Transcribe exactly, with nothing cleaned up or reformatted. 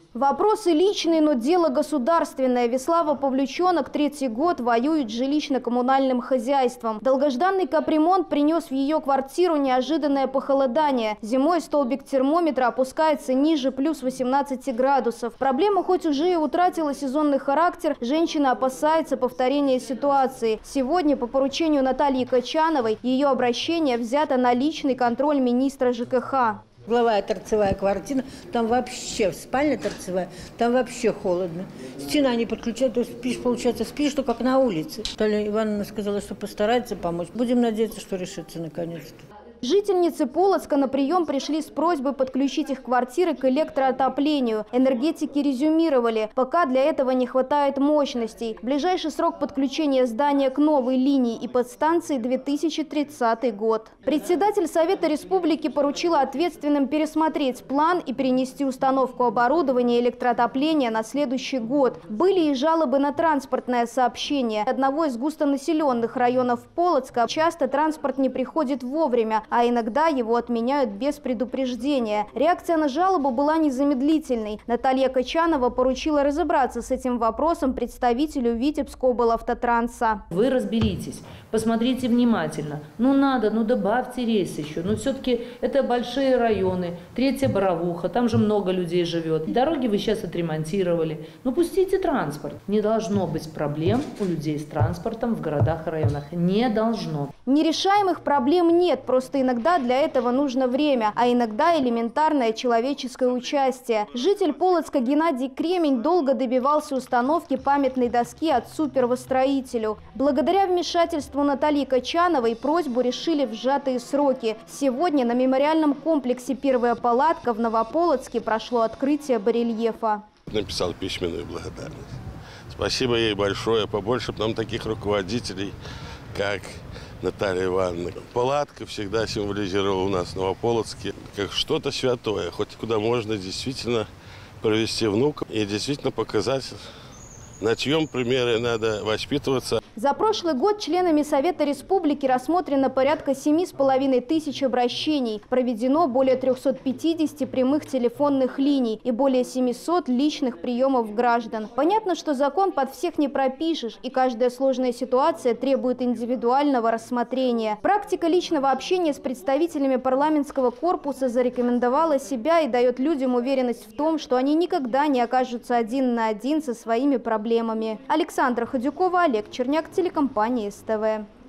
Вопросы личные, но дело государственное. Веслава Павлючонок третий год воюет с жилищно-коммунальным хозяйством. Долгожданный капремонт принес в ее квартиру неожиданное похолодание. Зимой столбик термометра опускается ниже плюс восемнадцати градусов. Проблема хоть уже и утратила сезонный характер, женщина опасается повторения ситуации. Сегодня по поручению Натальи Качановой ее обращение взято на личный контроль министра ЖКХ. Угловая торцевая квартира, там вообще, спальня торцевая, там вообще холодно. Стена не подключает, то есть спишь, получается, спишь, что как на улице. Наталья Ивановна сказала, что постарается помочь. Будем надеяться, что решится наконец-то. Жительницы Полоцка на прием пришли с просьбой подключить их квартиры к электроотоплению. Энергетики резюмировали, пока для этого не хватает мощностей. Ближайший срок подключения здания к новой линии и подстанции – две тысячи тридцатый год. Председатель Совета Республики поручила ответственным пересмотреть план и перенести установку оборудования электроотопления на следующий год. Были и жалобы на транспортное сообщение. Одного из густонаселенных районов Полоцка часто транспорт не приходит вовремя, а иногда его отменяют без предупреждения. Реакция на жалобу была незамедлительной. Наталья Качанова поручила разобраться с этим вопросом представителю Витебского облавтотранса. Вы разберитесь, посмотрите внимательно. Ну надо, ну добавьте рейс еще. Но все-таки это большие районы, Третья Боровуха, там же много людей живет. Дороги вы сейчас отремонтировали. Ну пустите транспорт. Не должно быть проблем у людей с транспортом в городах и районах. Не должно. Нерешаемых проблем нет, просто иногда для этого нужно время, а иногда элементарное человеческое участие. Житель Полоцка Геннадий Кремень долго добивался установки памятной доски отцу-первостроителю. Благодаря вмешательству Натальи Качановой просьбу решили в сжатые сроки. Сегодня на мемориальном комплексе «Первая палатка» в Новополоцке прошло открытие барельефа. Написал письменную благодарность. Спасибо ей большое, побольше нам таких руководителей, как Наталья Ивановна. Палатка всегда символизировала у нас в Новополоцке как что-то святое, хоть куда можно действительно провести внука и действительно показать, на чьем примере надо воспитываться. За прошлый год членами Совета Республики рассмотрено порядка семи с половиной тысяч обращений. Проведено более трёхсот пятидесяти прямых телефонных линий и более семисот личных приемов граждан. Понятно, что закон под всех не пропишешь, и каждая сложная ситуация требует индивидуального рассмотрения. Практика личного общения с представителями парламентского корпуса зарекомендовала себя и дает людям уверенность в том, что они никогда не окажутся один на один со своими проблемами. Александра Ходюкова, Олег Черняк, телекомпания СТВ.